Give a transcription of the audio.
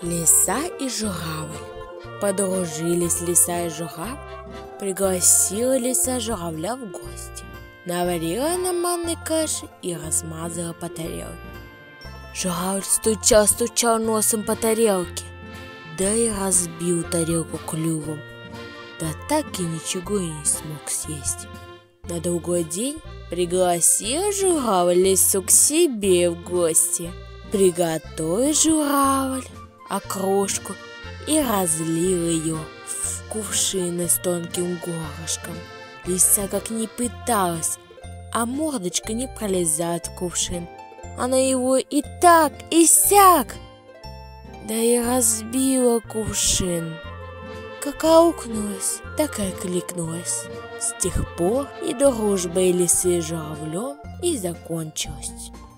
Лиса и журавль. Подружились лиса и журавль. Пригласила лиса журавля в гости. Наварила на манной каши и размазала по тарелке. Журавль стучал носом по тарелке, да и разбил тарелку клювом. Да так и ничего и не смог съесть. На другой день пригласил журавль лису к себе в гости. Приготовил журавль окрошку и разлил ее в кувшины с тонким горлышком. Лиса как ни пыталась, а мордочка не пролезает в кувшин. Она его и так, и сяк, да и разбила кувшин. Как аукнулась, так и кликнулась. С тех пор и дружба лисы с журавлем и закончилась.